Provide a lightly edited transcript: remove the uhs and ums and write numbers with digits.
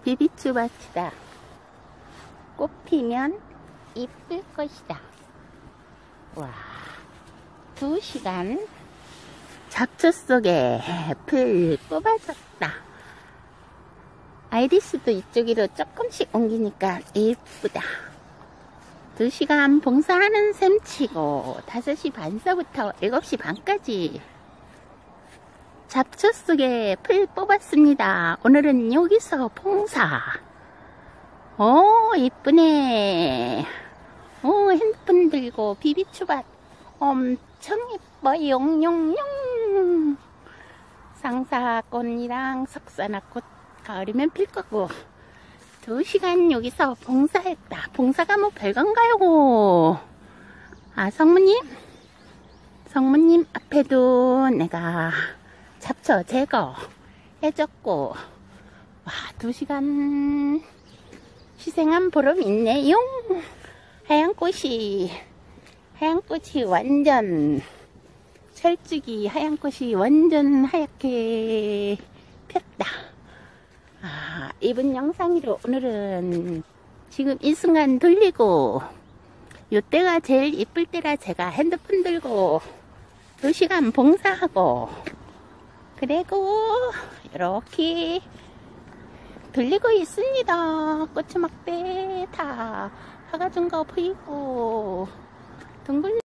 비비추밭이다. 꽃 피면 이쁠 것이다. 와, 2시간 잡초 속에 풀 뽑아줬다. 아이리스도 이쪽으로 조금씩 옮기니까 이쁘다. 2시간 봉사하는 셈치고 5시 반서부터 7시 반까지 잡초 속에 풀 뽑았습니다. 오늘은 여기서 봉사. 오, 이쁘네. 오, 핸드폰 들고 비비추밭 엄청 이뻐. 용용용. 상사꽃이랑 석사나꽃 가을이면 필 거고. 2시간 여기서 봉사했다. 봉사가 뭐 별건가요? 아, 성모님 앞에도 내가 잡초 제거 해줬고. 와, 2시간 희생한 보람이 있네요. 하얀꽃이 완전 철쭉이 하얀꽃이 완전 하얗게 폈다. 아, 이번 영상으로 오늘은 지금 이 순간 돌리고 요때가 제일 이쁠 때라 제가 핸드폰 들고 2시간 봉사하고 그리고 이렇게 돌리고 있습니다. 고추막대 다 화가 준 거 보이고 둥글